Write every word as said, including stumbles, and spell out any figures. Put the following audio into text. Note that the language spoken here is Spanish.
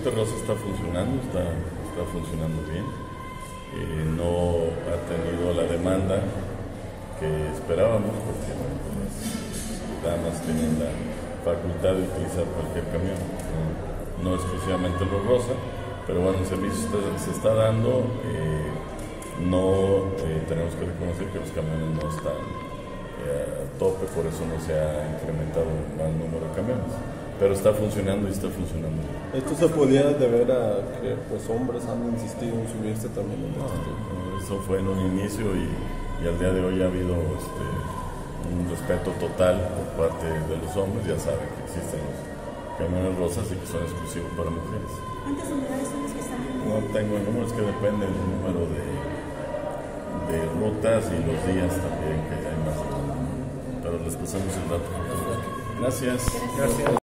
transporte rosa está funcionando, está, está funcionando bien. Eh, no ha tenido la demanda que esperábamos, porque bueno, las damas tienen la facultad de utilizar cualquier camión, no, no exclusivamente los rosa, pero bueno, el servicio está, se está dando. Eh, no eh, tenemos que reconocer que los camiones no están eh, a tope, por eso no se ha incrementado más número de camiones, pero está funcionando y está funcionando. ¿Esto se podía deber a que pues hombres han insistido en subirse también en No, este no, eso fue en un inicio y, y al día de hoy ha habido este, un respeto total por parte de los hombres. Ya saben que existen los camiones rosas y que son exclusivos para mujeres. ¿Cuántas unidades son las que están? No tengo el número, es que depende del número de, de rutas y los días también que hay más, pero les pasamos el dato. Gracias. Gracias.